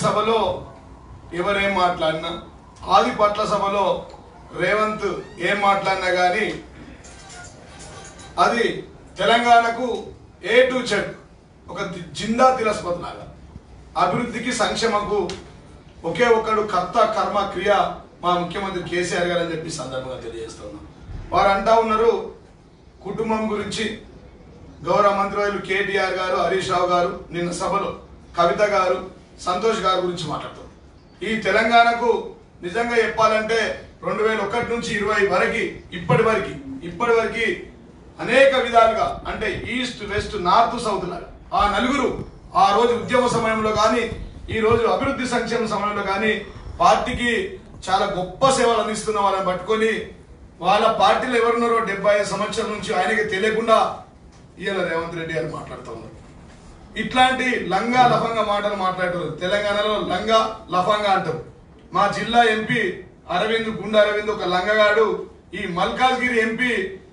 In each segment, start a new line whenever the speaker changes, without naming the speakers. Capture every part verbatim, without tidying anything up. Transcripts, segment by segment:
సభలో ఎవరేం మాట్లాడినా, ఆది పట్ల సభలో రేవంత్ ఏం మాట్లాడినా కానీ అది తెలంగాణకు ఏ టు జెడ్ ఒక జిందా తిరస్పతి లాగా అభివృద్ధికి సంక్షేమకు ఒకే ఒకడు కర్త కర్మ క్రియ మా ముఖ్యమంత్రి కేసీఆర్ గారు అని చెప్పి సందర్భంగా తెలియజేస్తున్నాం. వారు అంటా ఉన్నారు కుటుంబం గురించి. గౌరవ మంత్రివర్యులు కేటీఆర్ గారు, హరీష్ రావు గారు నిన్న సభలో కవిత గారు, సంతోష్ గారు గురించి మాట్లాడుతారు. ఈ తెలంగాణకు నిజంగా చెప్పాలంటే రెండు వేల ఒకటి నుంచి ఇరవై వరకు ఇప్పటి వరకు ఇప్పటి వరకు అనేక విధాలుగా అంటే ఈస్ట్ వెస్ట్ నార్త్ సౌత్ లాగా ఆ నలుగురు ఆ రోజు ఉద్యమ సమయంలో కానీ ఈ రోజు అభివృద్ధి సంక్షేమ సమయంలో కానీ పార్టీకి చాలా గొప్ప సేవలు అందిస్తున్న వాళ్ళని పట్టుకొని వాళ్ళ పార్టీలో ఎవరున్నారో డెబ్బై ఐదు సంవత్సరాల నుంచి ఆయనకి తెలియకుండా ఇవాళ రేవంత్ రెడ్డి గారు మాట్లాడుతూ ఉన్నారు. ఇట్లాంటి లంగా లఫంగా మాటలు మాట్లాడతారు. తెలంగాణలో లంగా లఫంగా అంటారు. మా జిల్లా ఎంపీ అరవింద్ గుండా అరవింద్ ఒక లంగగాడు. ఈ మల్కాజ్గిరి ఎంపీ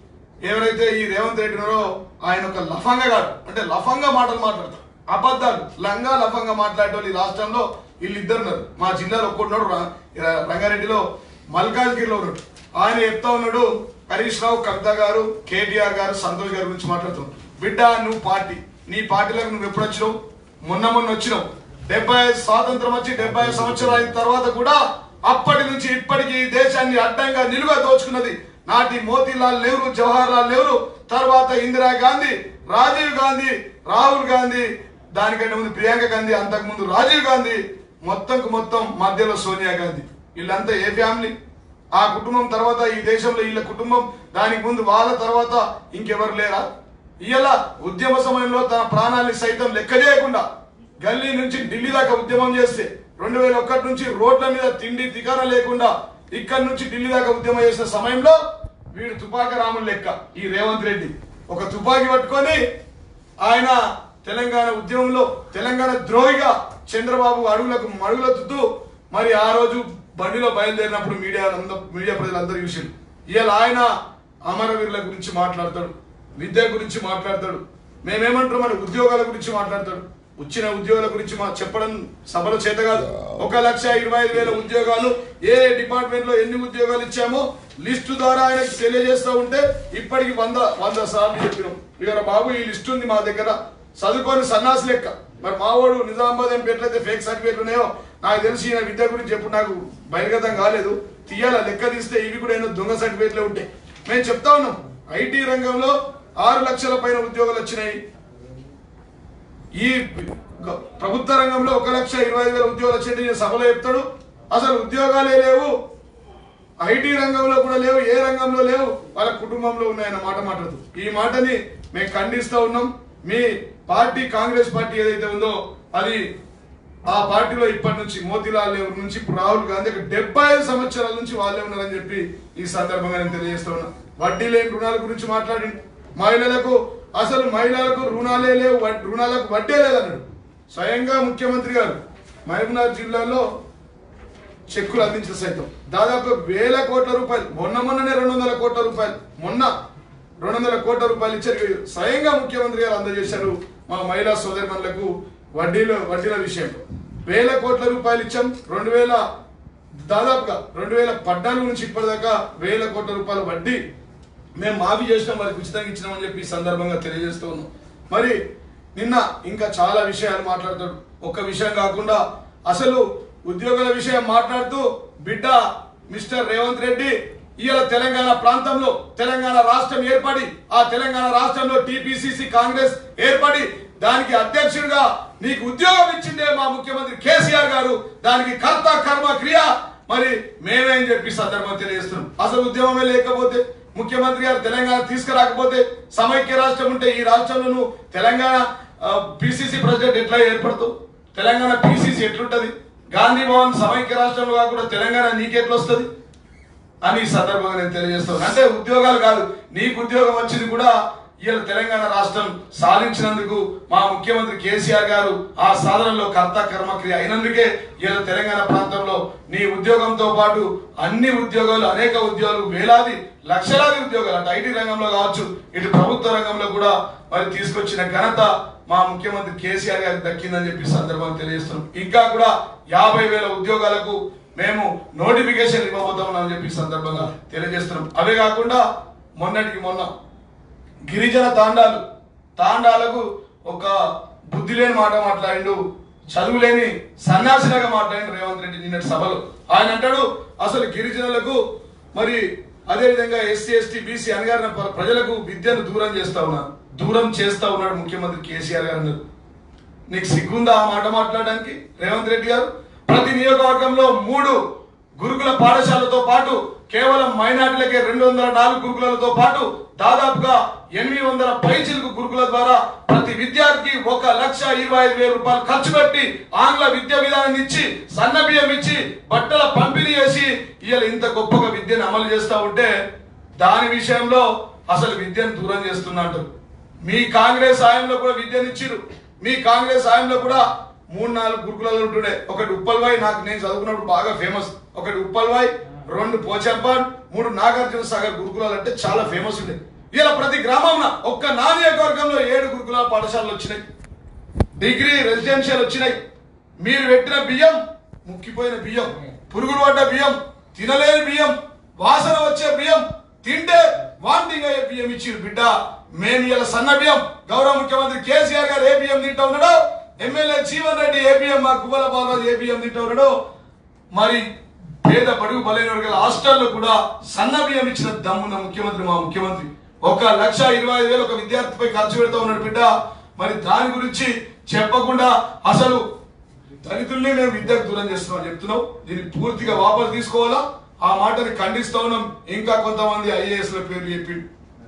ఎవరైతే ఈ రేవంత్ రెడ్డి ఉన్నారో ఆయన ఒక లఫంగా గాడు. అంటే లఫంగా మాటలు మాట్లాడతారు, అబద్ధాలు లంగా లఫంగా మాట్లాడే వాళ్ళు ఈ రాష్ట్రంలో వీళ్ళిద్దరు ఉన్నారు. మా జిల్లాలో ఒక్కడున్నాడు రంగారెడ్డిలో, మల్కాజ్గిరిలో ఉన్నాడు. ఆయన చెప్తా ఉన్నాడు హరీష్ రావు, కవిత గారు, కేటీఆర్ గారు, సంతోష్ గారి గురించి మాట్లాడుతున్నాడు. బిడ్డ నువ్వు పార్టీ నీ పార్టీలకు నువ్వు ఎప్పుడు వచ్చినావు? మొన్న మొన్న వచ్చినావు. డెబ్బై ఐదు స్వాతంత్రం వచ్చి డెబ్బై ఐదు సంవత్సరాలు అయిన తర్వాత కూడా అప్పటి నుంచి ఇప్పటికీ దేశాన్ని అడ్డంగా నిలుగా దోచుకున్నది నాటి మోతీలాల్ నెహ్రూ, జవహర్ లాల్ నెహ్రూ, తర్వాత ఇందిరా గాంధీ, రాజీవ్ గాంధీ, రాహుల్ గాంధీ, దానికంటే ముందు ప్రియాంక గాంధీ, అంతకు ముందు రాజీవ్ గాంధీ, మొత్తంకు మొత్తం మధ్యలో సోనియా గాంధీ. వీళ్ళంతా ఏ ఫ్యామిలీ? ఆ కుటుంబం తర్వాత ఈ దేశంలో వీళ్ళ కుటుంబం, దానికి ముందు వాళ్ళ తర్వాత ఇంకెవరు లేరా? ఇలా ఉద్యమ సమయంలో తన ప్రాణాన్ని సైతం లెక్క చేయకుండా గల్లీ నుంచి ఢిల్లీ దాకా ఉద్యమం చేస్తే రెండు వేల ఒకటి నుంచి రోడ్ల మీద తిండి తికాన లేకుండా ఇక్కడి నుంచి ఢిల్లీ దాకా ఉద్యమం చేసిన సమయంలో వీడు తుపాకి రాములు లెక్క ఈ రేవంత్ రెడ్డి ఒక తుపాకి పట్టుకొని ఆయన తెలంగాణ ఉద్యమంలో తెలంగాణ ద్రోహిగా చంద్రబాబు అడుగులకు మడుగులెత్తుతూ మరి ఆ రోజు బండిలో బయలుదేరినప్పుడు మీడియా మీడియా ప్రజలందరూ చూసారు. ఇవాళ ఆయన అమరవీరుల గురించి మాట్లాడతాడు, విద్య గురించి మాట్లాడతాడు, మేమేమంటారు మన ఉద్యోగాల గురించి మాట్లాడతాడు. వచ్చిన ఉద్యోగాల గురించి మా చెప్పడం సభలో చేత కాదు. ఒక లక్ష ఇరవై ఐదు వేల ఉద్యోగాలు ఏ డిపార్ట్మెంట్ లో ఎన్ని ఉద్యోగాలు ఇచ్చామో లిస్టు ద్వారా ఆయనకు తెలియజేస్తూ ఉంటే ఇప్పటికి వంద వంద సార్లు చెప్పినాం. ఇక బాబు ఈ లిస్టు ఉంది మా దగ్గర, చదువుకొని సన్నాసి లెక్క. మరి మావాడు నిజామాబాద్ ఎంపీ ఎట్లయితే ఫేక్ సర్టిఫికేట్ ఉన్నాయో నాకు తెలిసి ఈయన విద్య గురించి ఎప్పుడు నాకు బహిర్గతం కాలేదు. తీయాల లెక్క తీస్తే ఇవి కూడా ఏదో దొంగ సర్టిఫికేట్లే ఉంటాయి. మేము చెప్తా ఉన్నాం ఐటీ రంగంలో ఆరు లక్షల పైన ఉద్యోగాలు వచ్చినాయి. ఈ ప్రభుత్వ రంగంలో ఒక లక్ష ఇరవై ఐదు వేల ఉద్యోగాలు వచ్చేది సభలో చెప్తాడు. అసలు ఉద్యోగాలే లేవు, ఐటీ రంగంలో కూడా లేవు, ఏ రంగంలో లేవు, వాళ్ళ కుటుంబంలో ఉన్నాయన్న మాట మాట్లాడుతూ ఈ మాటని మేము ఖండిస్తూ ఉన్నాం. మీ పార్టీ కాంగ్రెస్ పార్టీ ఏదైతే ఉందో అది ఆ పార్టీలో ఇప్పటి నుంచి మోతీలాల్ నెహ్రూ నుంచి ఇప్పుడు రాహుల్ గాంధీ డెబ్బై ఐదు సంవత్సరాల నుంచి వాళ్ళే ఉన్నారని చెప్పి ఈ సందర్భంగా నేను తెలియజేస్తా ఉన్నా. వడ్డీ లేని రుణాల గురించి మాట్లాడి మహిళలకు అసలు మహిళలకు రుణాలే లేవు, రుణాలకు వడ్డే లేదన్నాడు. స్వయంగా ముఖ్యమంత్రి గారు మహబూబ్నగర్ జిల్లాలో చెక్కులు అందించిన సైతం దాదాపు వేల కోట్ల రూపాయలు మొన్న మొన్ననే రెండు వందల కోట్ల రూపాయలు మొన్న రెండు వందల కోట్ల రూపాయలు ఇచ్చారు. స్వయంగా ముఖ్యమంత్రి గారు అందజేశారు మా మహిళా సోదరిమణులకు వడ్డీలో వడ్డీల విషయంలో వేల కోట్ల రూపాయలు ఇచ్చాం. రెండు వేల దాదాపుగా రెండు వేల పద్నాలుగు నుంచి ఇప్పటిదాకా వేల కోట్ల రూపాయల వడ్డీ మేము మాఫీ చేసినాం, వారికి ఉచితంగా ఇచ్చినామని చెప్పి ఈ సందర్భంగా తెలియజేస్తూ ఉన్నాం. మరి నిన్న ఇంకా చాలా విషయాలు మాట్లాడతాడు. ఒక్క విషయం కాకుండా అసలు ఉద్యోగుల విషయం మాట్లాడుతూ బిడ్డ మిస్టర్ రేవంత్ రెడ్డి ఇవాళ తెలంగాణ ప్రాంతంలో తెలంగాణ రాష్ట్రం ఏర్పడి ఆ తెలంగాణ రాష్ట్రంలో టీపీసీసీ కాంగ్రెస్ ఏర్పడి దానికి అధ్యక్షుడిగా నీకు ఉద్యోగం ఇచ్చిందే మా ముఖ్యమంత్రి కేసీఆర్ గారు, దానికి కర్త కర్మ క్రియ మరి మేమేం చెప్పి సందర్భం తెలియజేస్తున్నాం. అసలు ఉద్యమమే లేకపోతే ముఖ్యమంత్రి గారు తెలంగాణ తీసుకురాకపోతే సమైక్య రాష్ట్రం ఉంటే ఈ రాష్ట్రంలో నువ్వు తెలంగాణ పిసిసి ప్రెసిడెంట్ ఎట్లా ఏర్పడతావు? తెలంగాణ పిసిసి ఎట్లుంటది? గాంధీ భవన్ సమైక్య రాష్ట్రంలో కాకుండా తెలంగాణ నీకెట్లా వస్తుంది అని ఈ సందర్భంగా నేను తెలియజేస్తాను. అంటే ఉద్యోగాలు కాదు, నీకు ఉద్యోగం వచ్చింది కూడా ఇవాళ తెలంగాణ రాష్ట్రం సాధించినందుకు మా ముఖ్యమంత్రి కేసీఆర్ గారు ఆ సాధనలో కర్త కర్మక్రియ అయినందుకే ఇవాళ తెలంగాణ ప్రాంతంలో నీ ఉద్యోగంతో పాటు అన్ని ఉద్యోగాలు అనేక ఉద్యోగాలు వేలాది లక్షలాది ఉద్యోగాలు అటు ఐటీ రంగంలో కావచ్చు ఇటు ప్రభుత్వ రంగంలో కూడా మరి తీసుకొచ్చిన ఘనత మా ముఖ్యమంత్రి కేసీఆర్ గారికి దక్కిందని చెప్పి సందర్భంగా తెలియజేస్తున్నాం. ఇంకా కూడా యాభై వేల ఉద్యోగాలకు మేము నోటిఫికేషన్ ఇవ్వబోతామని చెప్పి సందర్భంగా తెలియజేస్తున్నాం. అవే కాకుండా మొన్నటికి మొన్న గిరిజన తాండాలు తాండాలకు ఒక బుద్ధి లేని మాట మాట్లాడిండు, చదువు లేని సన్యాసిలాగా మాట్లాడిండు రేవంత్ రెడ్డి నిన్నటి సభలో. ఆయన అంటాడు అసలు గిరిజనులకు మరి అదేవిధంగా ఎస్సీ ఎస్టీ బీసీ అనగారిన ప్రజలకు విద్యను దూరం చేస్తా ఉన్నారు దూరం చేస్తా ఉన్నాడు ముఖ్యమంత్రి కేసీఆర్ గారు. నీకు సిగ్గుందా ఆ మాట మాట్లాడడానికి రేవంత్ రెడ్డి గారు? ప్రతి నియోజకవర్గంలో మూడు గురుకుల పాఠశాలతో పాటు కేవలం మైనార్టీలకే రెండు వందల నాలుగు గురుకులతో పాటు దాదాపుగా ఎనిమిది వందల పైచిలకు గురుకుల ద్వారా ప్రతి విద్యార్థికి ఒక లక్ష ఇరవై ఐదు వేల రూపాయలు ఖర్చు పెట్టి ఆంగ్ల విద్యా విధానాన్ని ఇచ్చి సన్న బియ్యం ఇచ్చి బట్టల పంపిణీ చేసి ఇవాళ ఇంత గొప్పగా విద్యను అమలు చేస్తా ఉంటే దాని విషయంలో అసలు విద్యను దూరం చేస్తున్నట్టు. మీ కాంగ్రెస్ హయాంలో కూడా విద్యను ఇచ్చిరు. మీ కాంగ్రెస్ హయాంలో కూడా మూడు నాలుగు గురుకులాలు ఉంటుండే. ఒకటి ఉప్పల్వాయి, నాకు నేను చదువుకున్నప్పుడు బాగా ఫేమస్. ఒకటి ఉప్పల్వాయి, రెండు పోచంపాడ్, మూడు నాగార్జున సాగర్ గురుకులాలు అంటే చాలా ఫేమస్ ఉండే. ఇలా ప్రతి గ్రామంలో ఒక్క నా నియోజకవర్గంలో ఏడు గురుకులాల పాఠశాలలు వచ్చినాయి, డిగ్రీ రెసిడెన్షియల్ వచ్చినాయి. మీరు పెట్టిన బియ్యం ముక్కిపోయిన బియ్యం, పురుగులు పడ్డ బియ్యం, తినలేని బియ్యం, వాసన వచ్చే బియ్యం, తింటే వాంటింగ్ అయ్యే బియ్యం ఇచ్చి బిడ్డ మేము ఇలా సన్న బియ్యం. గౌరవ ముఖ్యమంత్రి కేసీఆర్ గారు ఏ బియ్యం తింటా ఉన్నాడో, ఎమ్మెల్యే జీవన్ రెడ్డి ఏ బియ్యం, మా కువ్వల బాలరాజు ఏ బియ్యం తింటా ఉన్నాడో, మరి పేద బడుగు బలైన వర్గాల హాస్టల్లో కూడా సన్న బియ్యం ఇచ్చిన దమ్మున్న ముఖ్యమంత్రి మా ముఖ్యమంత్రి. ఒక లక్ష ఇరవై ఐదు వేలు ఒక విద్యార్థిపై ఖర్చు పెడతా ఉన్నాడు బిడ్డ. మరి దాని గురించి చెప్పకుండా అసలు దళితుల్ని మేము విద్యకు దూరం చేస్తున్నాం చెప్తున్నాం. దీన్ని పూర్తిగా వాపసు తీసుకోవాలా? ఆ మాటని ఖండిస్తా ఉన్నాం. ఇంకా కొంతమంది ఐఏఎస్ ల పేర్లు చెప్పి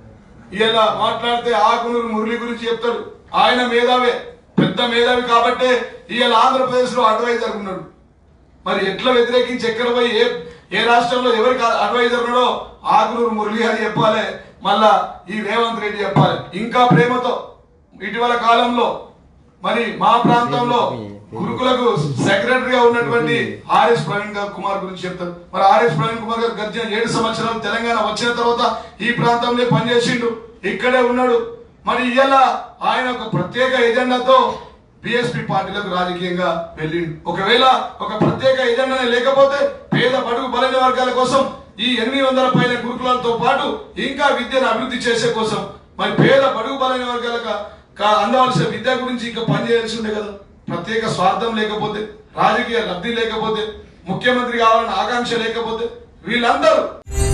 ఇలా మాట్లాడితే ఆకునూరు మురళి గురించి చెప్తాడు. ఆయన మేధావే, పెద్ద మేధావి కాబట్టే ఇవాళ ఆంధ్రప్రదేశ్ లో అడ్వైజర్ ఉన్నాడు. మరి ఎట్లా వ్యతిరేకించి ఎక్కడ పోయి ఏ ఏ రాష్ట్రంలో ఎవరికి అడ్వైజర్ ఉన్నాడో ఆకునూరు మురళి గారు చెప్పాలి, మళ్ళా ఈ రేవంత్ రెడ్డి చెప్పాలి. ఇంకా ప్రేమతో ఇటీవల కాలంలో మరి మా ప్రాంతంలో గురుకులకు సెక్రటరీగా ఉన్నటువంటి ఆర్ఎస్ ప్రవీణ్ కుమార్ గురించి చెప్తారు. మరి ఆర్ఎస్ ప్రవీణ్ కుమార్ గారు గడిచిన ఏడు సంవత్సరాలు తెలంగాణ వచ్చిన తర్వాత ఈ ప్రాంతంలో పనిచేసిండు, ఇక్కడే ఉన్నాడు. మరి ఇలా ఆయన ఒక ప్రత్యేక ఎజెండాతో బిఎస్పీ పార్టీలకు రాజకీయంగా వెళ్ళిండు. ఒకవేళ ఒక ప్రత్యేక ఎజెండానే లేకపోతే పేద బడుగు బలైన వర్గాల కోసం ఈ ఎనిమిది వందల పైన గురుకులాలతో పాటు ఇంకా విద్యను అభివృద్ధి చేసే కోసం మరి పేద బడుగు బలైన వర్గాలకు అందవలసిన విద్య గురించి ఇంకా పనిచేయాల్సి ఉండే కదా. ప్రత్యేక స్వార్థం లేకపోతే, రాజకీయ లబ్ధి లేకపోతే, ముఖ్యమంత్రి కావాలన్న ఆకాంక్ష లేకపోతే వీళ్ళందరూ